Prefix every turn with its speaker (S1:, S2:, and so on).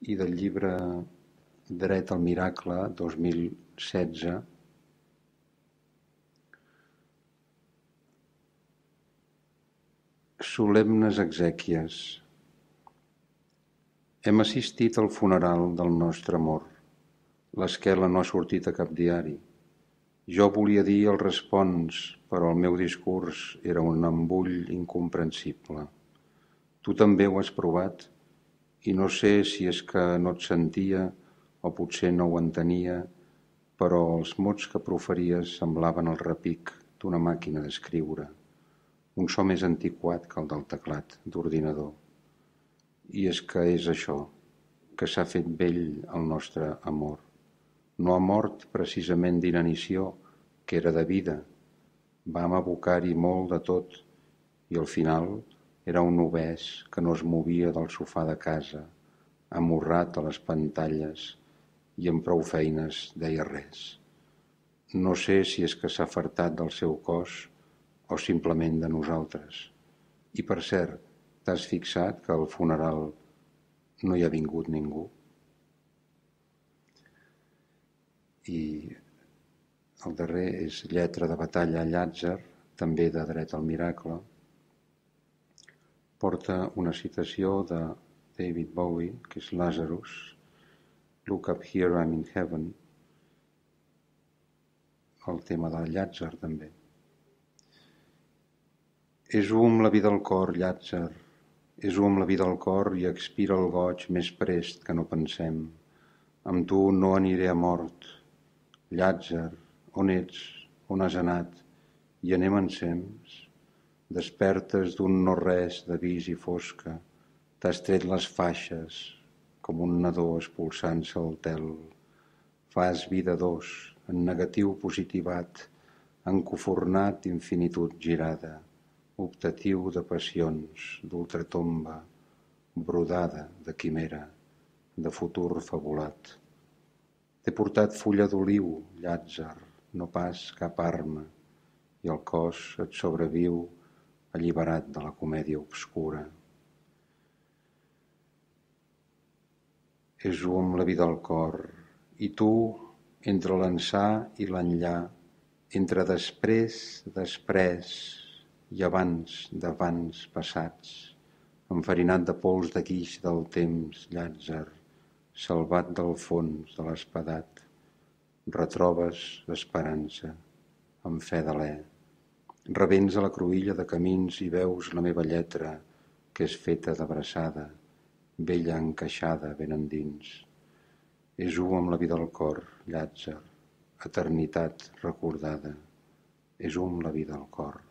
S1: i del llibre Dret al miracle, 2016, solemnes exèquies. Hem assistit al funeral del nostre amor. L'esquela no ha sortit a cap diari. Jo volia dir el respons, però el meu discurs era un embull incomprensible. Tu també ho has provat, i no sé si és que no et sentia o potser no ho entenia, però els mots que proferies semblaven el repic d'una màquina d'escriure, un so més antiquat que el del teclat d'ordinador. I és que és això, que s'ha fet vell el nostre amor. No ha mort precisament d'inanició, que era de vida. Vam abocar-hi molt de tot, i al final era un obès que no es movia del sofà de casa, amorrat a les pantalles, i amb prou feines deia res. No sé si és que s'ha fartat del seu cos o simplement de nosaltres. I per cert, t'has fixat que al funeral no hi ha vingut ningú? I el darrer és Lletra de batalla a Llàtzer, també de Dret al miracle. Porta una citació de David Bowie, que és Lazarus, Look up here, I'm in heaven, el tema de Llàtzer també. És-ho amb la vida al cor, Llàtzer, és-ho amb la vida al cor i expira el goig més prest que no pensem. Amb tu no aniré a mort. Llàtzer, on ets, on has anat, i anem ensems. Despertes d'un no-res de vis i fosca, t'has tret les faixes, com un nadó expulsant-se el tel. Fas vida dos, en negatiu positivat, encofornat d'infinitud girada, optatiu de passions, d'ultratomba, brodada de quimera, de futur fabulat. T'he portat fulla d'oliu, Llàtzer, no pas cap arma, i el cos et sobreviu alliberat de la comèdia obscura. És-ho amb la vida al cor, i tu, entre l'ençà i l'enllà, entre després i abans passats, enfarinat de pols de guix del temps, Llàtzer, salvat del fons de l'espadat, retrobes l'esperança, amb fe d'alè. Rebents a la cruïlla de camins i veus la meva lletra, que és feta d'abraçada, vella encaixada ben endins. És-ho amb la vida al cor, Llàtzer, eternitat recordada. És-ho amb la vida al cor.